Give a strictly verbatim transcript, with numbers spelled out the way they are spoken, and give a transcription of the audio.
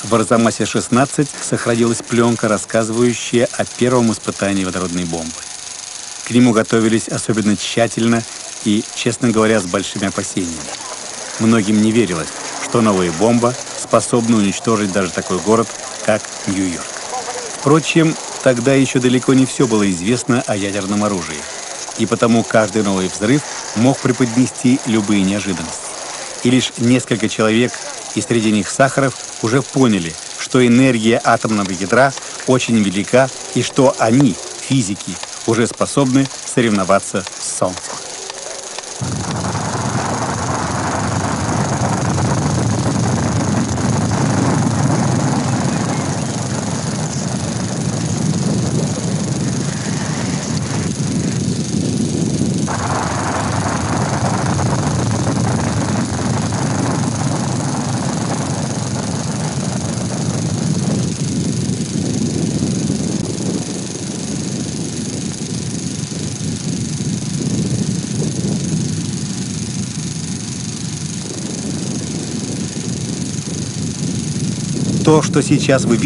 В Арзамасе шестнадцать сохранилась пленка, рассказывающая о первом испытании водородной бомбы. К нему готовились особенно тщательно и, честно говоря, с большими опасениями. Многим не верилось, что новая бомба способна уничтожить даже такой город, как Нью-Йорк. Впрочем, тогда еще далеко не все было известно о ядерном оружии, и потому каждый новый взрыв мог преподнести любые неожиданности. И лишь несколько человек, и среди них Сахаров, уже поняли, что энергия атомного ядра очень велика и что они, физики, уже способны соревноваться с Солнцем. То, что сейчас вы видите,